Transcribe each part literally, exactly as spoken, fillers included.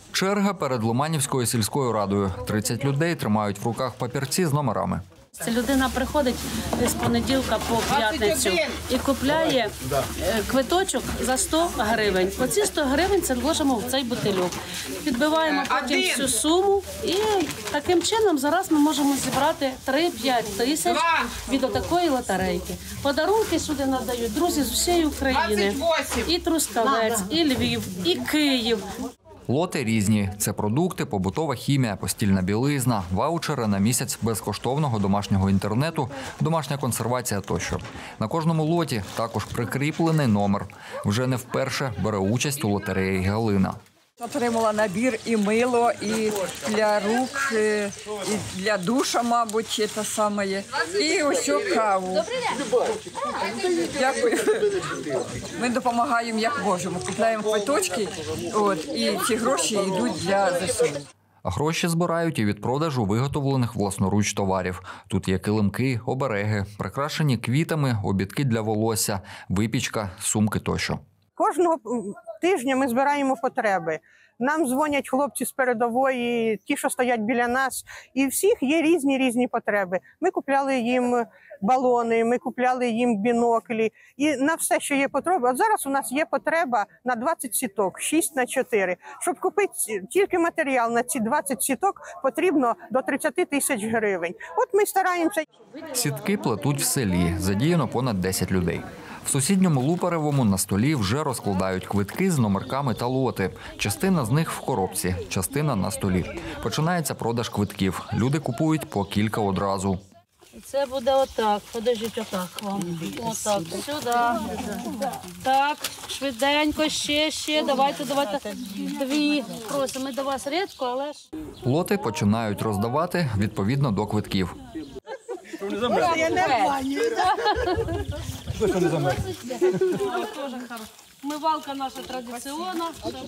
Черга перед Ломанівською сільською радою. тридцять людей тримають в руках папірці з номерами. Ця людина приходить з понеділка по п'ятницю і купляє квиточок за сто гривень. Оці сто гривень це вложимо в цей бутильок. Підбиваємо потім всю суму і таким чином зараз ми можемо зібрати три-п'ять тисяч від отакої лотерейки. Подарунки сюди надають друзі з усієї України. І Трускавець, і Львів, і Київ. Лоти різні. Це продукти, побутова хімія, постільна білизна, ваучери на місяць безкоштовного домашнього інтернету, домашня консервація тощо. На кожному лоті також прикріплений номер. Вже не вперше бере участь у лотереї Галина. Отримала набір і мило, і для рук, і для душа, мабуть, те саме. І ось каву. Дякую. Ми допомагаємо як можемо. Купляємо квиточки, от, і ці гроші йдуть для ЗСУ. Гроші збирають і від продажу виготовлених власноруч товарів. Тут є килимки, обереги, прикрашені квітами, обідки для волосся, випічка, сумки тощо. Кожного тижня ми збираємо потреби. Нам дзвонять хлопці з передової, ті, що стоять біля нас, і всіх є різні-різні потреби. Ми купляли їм балони, ми купляли їм біноклі, і на все, що є потреба. От зараз у нас є потреба на двадцять сіток, шість на чотири. Щоб купити тільки матеріал на ці двадцять сіток, потрібно до тридцять тисяч гривень. От ми стараємося. Сітки плетуть в селі, задіяно понад десять людей. В сусідньому Лупаревому на столі вже розкладають квитки з номерками та лоти. Частина з них в коробці, частина на столі. Починається продаж квитків. Люди купують по кілька одразу. Це буде отак. Подождіть, отак вам. Отак, сюди. Так, швиденько, ще, ще. Давайте, давайте. Дві. Просимо, ми до вас рідко, але ж... Лоти починають роздавати відповідно до квитків. Мивалка наша традиційна.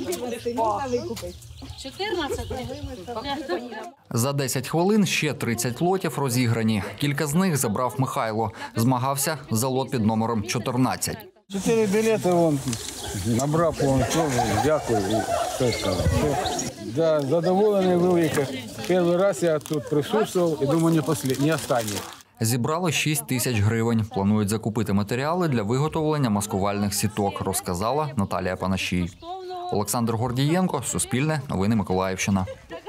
чотирнадцять. За десять хвилин ще тридцять лотів розіграні. Кілька з них забрав Михайло. Змагався за лот під номером чотирнадцять. Чотири білети він набрав повністю. Дякую. І сказав. Да, задоволений великий. Перший раз я тут присутствував і думаю, не, послід... не останній. Зібрали шість тисяч гривень. Планують закупити матеріали для виготовлення маскувальних сіток, розказала Наталія Панашій. Олександр Гордієнко, Суспільне, новини Миколаївщина.